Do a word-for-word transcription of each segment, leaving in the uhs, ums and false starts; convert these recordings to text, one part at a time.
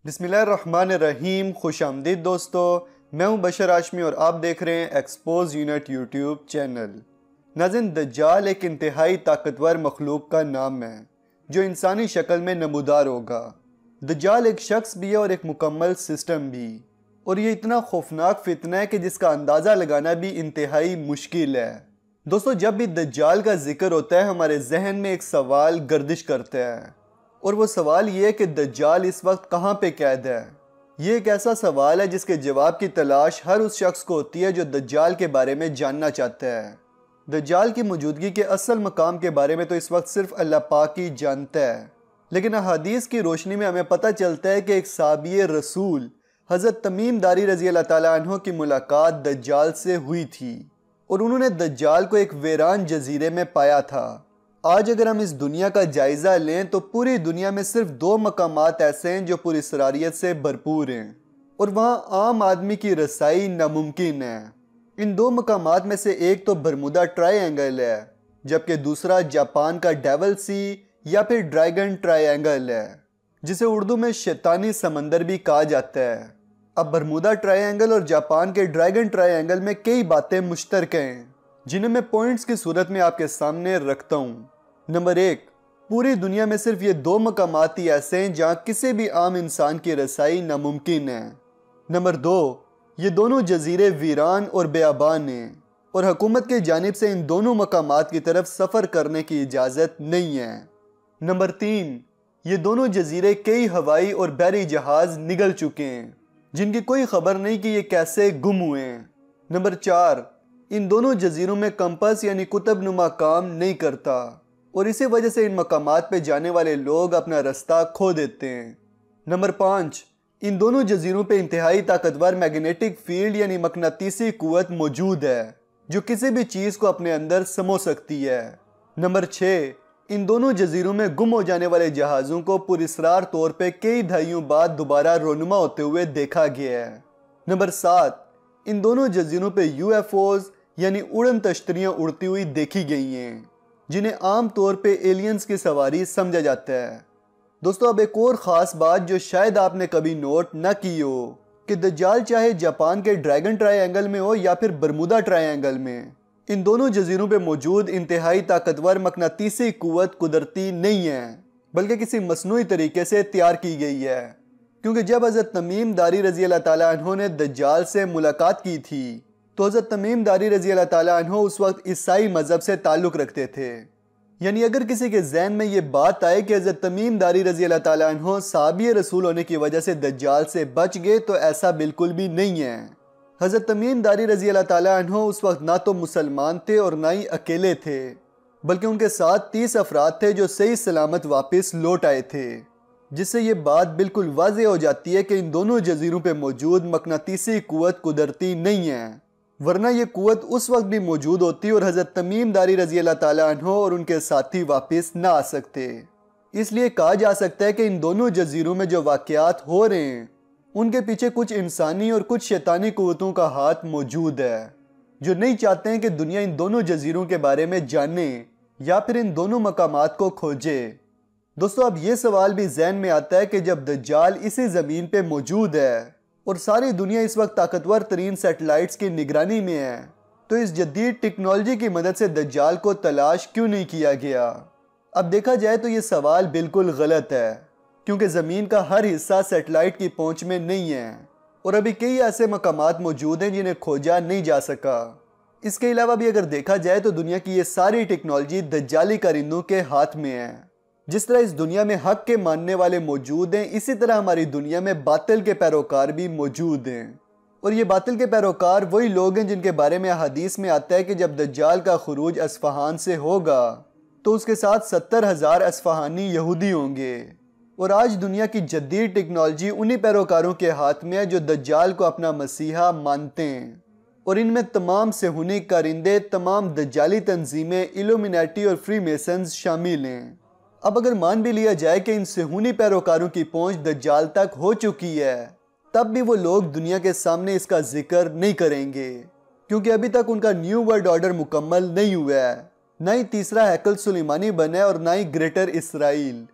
बिस्मिल्लाहिर्रहमानिर्रहीम। खुश आमदीद दोस्तों, मैं हूं बशर आशमी और आप देख रहे हैं एक्सपोज यूनिट यूट्यूब चैनल। नाज़रीन, दज्जाल एक इंतहाई ताकतवर मखलूक का नाम है जो इंसानी शक्ल में नमूदार होगा। दज्जाल एक शख्स भी है और एक मुकम्मल सिस्टम भी, और ये इतना खौफनाक फितना है कि जिसका अंदाज़ा लगाना भी इंतहाई मुश्किल है। दोस्तों, जब भी दज्जाल का जिक्र होता है हमारे जहन में एक सवाल गर्दिश करता है, और वो सवाल ये है कि दज्जाल इस वक्त कहाँ पे कैद है। ये एक ऐसा सवाल है जिसके जवाब की तलाश हर उस शख्स को होती है जो दज्जाल के बारे में जानना चाहता है। दज्जाल की मौजूदगी के असल मकाम के बारे में तो इस वक्त सिर्फ अल्लाह पाक ही जानता है, लेकिन अहादीस की रोशनी में हमें पता चलता है कि एक साहबी रसूल हज़रत तमीम दारी रजी अल्लाह ताला अन्हो की मुलाकात दज्जाल से हुई थी और उन्होंने दज्जाल को एक वीरान जजीरे में पाया था। आज अगर हम इस दुनिया का जायज़ा लें तो पूरी दुनिया में सिर्फ दो मकामात ऐसे हैं जो पूरी सरारियत से भरपूर हैं और वहाँ आम आदमी की रसाई नामुमकिन है। इन दो मकामात में से एक तो बरमुदा ट्रायंगल है, जबकि दूसरा जापान का डेवल सी या फिर ड्रैगन ट्रायंगल है, जिसे उर्दू में शैतानी समंदर भी कहा जाता है। अब बरमुदा ट्रायंगल और जापान के ड्रैगन ट्रायंगल में कई बातें मुश्तरक हैं जिन्हें मैं पॉइंट्स की सूरत में आपके सामने रखता हूँ। नंबर एक, पूरी दुनिया में सिर्फ ये दो मकामात ही ऐसे हैं जहाँ किसी भी आम इंसान की रसाई नामुमकिन है। नंबर दो, ये दोनों जजीरे वीरान और बेआबान हैं और हुकूमत की जानिब से इन दोनों मकामात की तरफ सफ़र करने की इजाज़त नहीं है। नंबर तीन, ये दोनों जजीरे कई हवाई और बहरी जहाज़ निगल चुके हैं जिनकी कोई खबर नहीं कि ये कैसे गुम हुए हैं। नंबर चार, इन दोनों जजीरों में कंपास यानी कुतब नुमा काम नहीं करता और इसी वजह से इन मकामात पे जाने वाले लोग अपना रास्ता खो देते हैं। नंबर पाँच, इन दोनों जजीरों पे इंतहाई ताकतवर मैग्नेटिक फील्ड यानी मकनातीसी कुव्वत मौजूद है जो किसी भी चीज़ को अपने अंदर समो सकती है। नंबर छः, इन दोनों जजीरों में गुम हो जाने वाले जहाज़ों को पुरस्रार तौर पे कई दहाइयों बाद दोबारा रोनुमा होते हुए देखा गया है। नंबर सात, इन दोनों जजीरों पे यू एफ ओज़ यानी उड़न तश्तरियाँ उड़ती हुई देखी गई हैं जिन्हें आम तौर पे एलियंस की सवारी समझा जाता है। दोस्तों, अब एक और ख़ास बात जो शायद आपने कभी नोट न की हो कि दज्जाल चाहे जापान के ड्रैगन ट्रायंगल में हो या फिर बरमुदा ट्रायंगल में, इन दोनों जजीरों पे मौजूद इंतहाई ताकतवर मकनातीसी कुव्वत कुदरती नहीं है बल्कि किसी मसनूई तरीके से तैयार की गई है। क्योंकि जब हज़रत तमीम दारी रजी अल्लाह ताला अन्हो ने दज्जाल से मुलाकात की थी तो हज़रत तमीम दारी रजी अल्लाह ताला अन्हो उस वक्त ईसाई मज़हब से ताल्लुक़ रखते थे। यानी अगर किसी के जहन में ये बात आए कि हज़रत तमीम दारी रजी अल्लाह ताला अन्हो साहबी रसूल होने की वजह से दज्जाल से बच गए, तो ऐसा बिल्कुल भी नहीं है। हज़रत तमीम दारी रजी अल्लाह ताला अन्हो उस वक्त ना तो मुसलमान थे और ना ही अकेले थे, बल्कि उनके साथ तीस अफराद थे जो सही सलामत वापस लौट आए थे, जिससे ये बात बिल्कुल वाज़ेह हो जाती है कि इन दोनों जजीरों पे मौजूद मकनातीसी कुव्वत कुदरती नहीं है, वरना ये कुव्वत उस वक्त भी मौजूद होती और हज़रत तमीम दारी रजी अल्लाह ताला अन्हो और उनके साथी वापस ना आ सकते। इसलिए कहा जा सकता है कि इन दोनों जजीरों में जो वाक़यात हो रहे हैं उनके पीछे कुछ इंसानी और कुछ शैतानी कुव्वतों का हाथ मौजूद है जो नहीं चाहते हैं कि दुनिया इन दोनों जजीरों के बारे में जाने या फिर इन दोनों मकामात को खोजे। दोस्तों, अब ये सवाल भी जहन में आता है कि जब दज्जाल इसी ज़मीन पे मौजूद है और सारी दुनिया इस वक्त ताकतवर तरीन सैटेलाइट्स की निगरानी में है, तो इस जदीद टेक्नोलॉजी की मदद से दज्जाल को तलाश क्यों नहीं किया गया। अब देखा जाए तो ये सवाल बिल्कुल गलत है, क्योंकि ज़मीन का हर हिस्सा सैटेलाइट की पहुंच में नहीं है और अभी कई ऐसे मकामात मौजूद हैं जिन्हें खोजा नहीं जा सका। इसके अलावा भी अगर देखा जाए तो दुनिया की ये सारी टेक्नोलॉजी दज्जाली कारिंदों के हाथ में है। जिस तरह इस दुनिया में हक के मानने वाले मौजूद हैं, इसी तरह हमारी दुनिया में बातिल के पैरोकार भी मौजूद हैं, और ये बातिल के पैरोकार वही लोग हैं जिनके बारे में हदीस में आता है कि जब दज्जाल का खुरूज अस्फहान से होगा तो उसके साथ सत्तर हज़ार अस्फहानी यहूदी होंगे। और आज दुनिया की जदीद टेक्नोलॉजी उन्हीं पैरोकारों के हाथ में है जो दज्जाल को अपना मसीहा मानते हैं, और इनमें तमाम सेहूनी कारिंदे, तमाम दज्जाली तंजीमें, इल्यूमिनाटी और फ्री मेसन्स शामिल हैं। अब अगर मान भी लिया जाए कि इन सेहूनी पैरोकारों की पहुंच दज्जाल तक हो चुकी है, तब भी वो लोग दुनिया के सामने इसका जिक्र नहीं करेंगे, क्योंकि अभी तक उनका न्यू वर्ल्ड ऑर्डर मुकम्मल नहीं हुआ है, ना ही तीसरा हैकल सुलेमानी बना है और ना ही ग्रेटर इसराइल।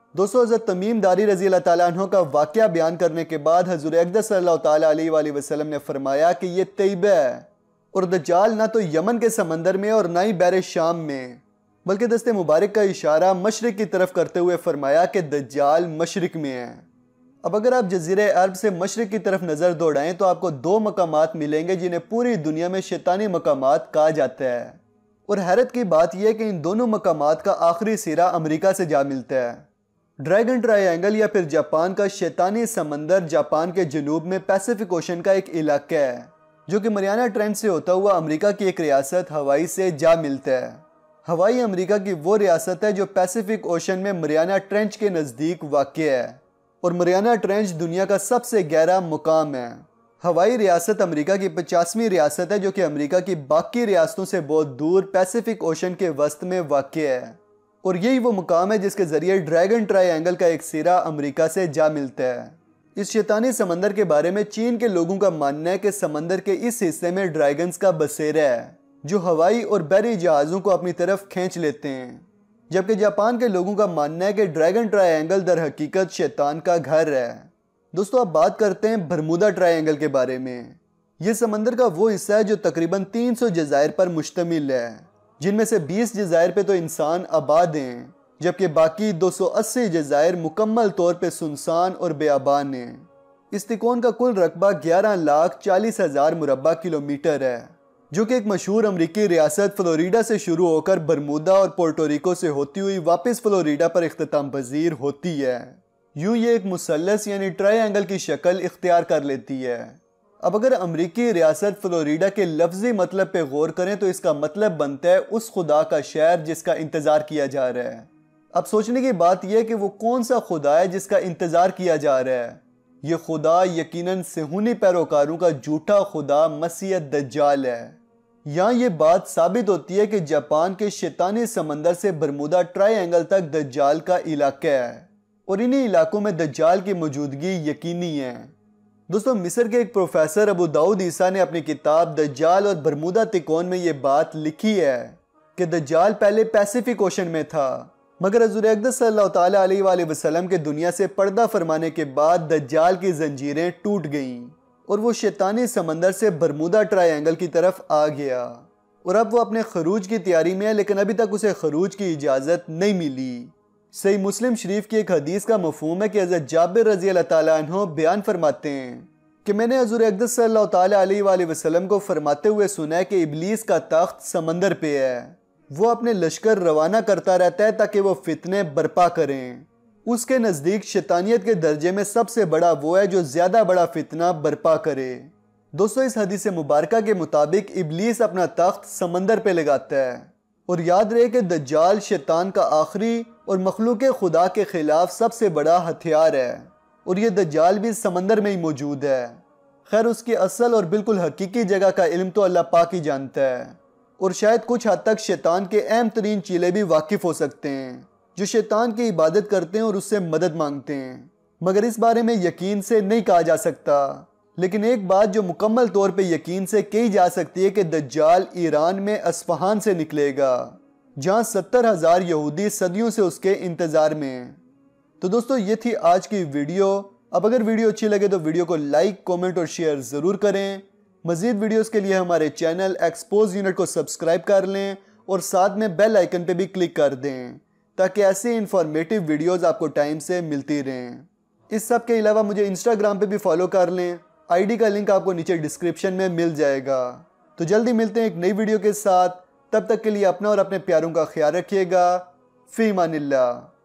दोस्तों हज़रत तमीम दारी रज़ी अल्लाह ताला अन्हो का वाक़या बयान करने के बाद हज़ूर अक़दस सल्लल्लाहु ताला अलैहि वसल्लम ने फरमाया कि ये तैयबा है और दज्जाल ना तो यमन के समंदर में और ना ही बैर शाम में, बल्कि दस्ते मुबारक का इशारा मशरिक की तरफ करते हुए फरमाया कि दज्जाल मशरिक में है। अब अगर आप जज़ीरे अरब से मशरिक की तरफ नज़र दौड़ाएं तो आपको दो मकामात मिलेंगे जिन्हें पूरी दुनिया में शैतानी मकामात कहा जाता है। और हैरत की बात यह है कि इन दोनों मकामात का आखिरी सिरा अमेरिका से जा मिलता है। ड्रैगन ट्रायंगल या फिर जापान का शैतानी समंदर जापान के जनूब में पैसिफिक ओशन का एक इलाका है जो कि मरियाना ट्रेंच से होता हुआ अमेरिका की एक रियासत हवाई से जा मिलता है। हवाई अमेरिका की वो रियासत है जो पैसिफिक ओशन में मरियाना ट्रेंच के नज़दीक वाक़ है और मरियाना ट्रेंच दुनिया का सबसे गहरा मुकाम है। हवाई रियासत अमेरिका की पचासवीं रियासत है जो कि अमेरिका की बाकी रियासतों से बहुत दूर पैसिफिक ओशन के वस्त में वाक़ है और यही वो मुकाम है जिसके ज़रिए ड्रैगन ट्रायंगल का एक सिरा अमेरिका से जा मिलता है। इस शैतानी समंदर के बारे में चीन के लोगों का मानना है कि समंदर के इस हिस्से में ड्रैगन्स का बसेरा है जो हवाई और बहरी जहाज़ों को अपनी तरफ खींच लेते हैं, जबकि जापान के लोगों का मानना है कि ड्रैगन ट्रायंगल दर हकीकत शैतान का घर है। दोस्तों अब बात करते हैं बरमूदा ट्रायंगल के बारे में। यह समंदर का वो हिस्सा है जो तकरीबन तीन सौ जज़ायर पर मुश्तमिल है, जिनमें से बीस जज़ायर पे तो इंसान आबाद हैं, जबकि बाकी दो सौ अस्सी जज़ायर मुकम्मल तौर पे सुनसान और बेआबान हैं। इस तिकोन का कुल रकबा ग्यारह लाख चालीस हज़ार मुरबा किलोमीटर है, जो कि एक मशहूर अमरीकी रियासत फ्लोरिडा से शुरू होकर बरमूदा और पोर्टोरिको से होती हुई वापस फ्लोरिडा पर इख्तिताम पजीर होती है। यूँ ये एक मुसल्लस यानी ट्रायंगल की शक्ल इख्तियार कर लेती है। अब अगर अमरीकी रियासत फ्लोरिडा के लफ्जी मतलब पे गौर करें तो इसका मतलब बनता है उस खुदा का शहर जिसका इंतज़ार किया जा रहा है। अब सोचने की बात यह है कि वो कौन सा खुदा है जिसका इंतज़ार किया जा रहा है। ये खुदा यकीनन सेहूनी पैरोकारों का झूठा खुदा मसीह दज्जाल है। यहाँ ये बात साबित होती है कि जापान के शैतानी समंदर से बरमूदा ट्रायंगल तक दज्जाल का इलाका है और इन्हीं इलाकों में दज्जाल की मौजूदगी यकीनी है। दोस्तों मिस्र के एक प्रोफेसर अबू दाऊद ईसा ने अपनी किताब दज्जाल और बरमूदा तिकोन में ये बात लिखी है कि दज्जाल पहले पैसिफिक ओशन में था, मगर हज़ूर अक़दस सल्लल्लाहु ताला अलैहि वसल्लम के दुनिया से पर्दा फरमाने के बाद दज्जाल की जंजीरें टूट गईं और वो शैतानी समंदर से बरमूदा ट्रायंगल की तरफ आ गया और अब वो अपने खरूज की तैयारी में है, लेकिन अभी तक उसे खरूज की इजाज़त नहीं मिली। सही मुस्लिम शरीफ की एक हदीस का मफहूम है कि हज़रत जाबिर रज़ी अल्लाह ताला अन्हो बयान फरमाते हैं कि मैंने हज़ूर अक़दस सल्लल्लाहु ताला अलैहि वसल्लम को फरमाते हुए सुना है कि इब्लीस का तख्त समंदर पे है। वो अपने लश्कर रवाना करता रहता है ताकि वो फितने बर्पा करें। उसके नज़दीक शैतानियत के दर्जे में सबसे बड़ा वो है जो ज़्यादा बड़ा फितना बर्पा करे। दोस्तों इस हदीस मुबारका के मुताबिक इब्लीस अपना तख्त समंदर पे लगाता है और याद रहे कि दज्जाल शैतान का आखिरी और मखलूक खुदा के खिलाफ सबसे बड़ा हथियार है और ये दज्जाल भी समंदर में ही मौजूद है। खैर उसकी असल और बिल्कुल हकीकी जगह का इल्म तो अल्लाह पाक ही जानता है और शायद कुछ हद तक शैतान के अहम तरीन चीले भी वाकिफ हो सकते हैं जो शैतान की इबादत करते हैं और उससे मदद मांगते हैं, मगर इस बारे में यकीन से नहीं कहा जा सकता। लेकिन एक बात जो मुकम्मल तौर पे यकीन से कही जा सकती है कि दज्जाल ईरान में अस्फहान से निकलेगा, जहाँ सत्तर हज़ार यहूदी सदियों से उसके इंतज़ार में हैं। तो दोस्तों ये थी आज की वीडियो। अब अगर वीडियो अच्छी लगे तो वीडियो को लाइक, कमेंट और शेयर ज़रूर करें। मज़ीद वीडियोस के लिए हमारे चैनल एक्सपोज यूनिट को सब्सक्राइब कर लें और साथ में बेल आइकन पे भी क्लिक कर दें ताकि ऐसी इंफॉर्मेटिव वीडियोस आपको टाइम से मिलती रहें। इस सब के अलावा मुझे इंस्टाग्राम पे भी फॉलो कर लें। आईडी का लिंक आपको नीचे डिस्क्रिप्शन में मिल जाएगा। तो जल्दी मिलते हैं एक नई वीडियो के साथ। तब तक के लिए अपना और अपने प्यारों का ख्याल रखिएगा। फ़ी अमानिल्लाह।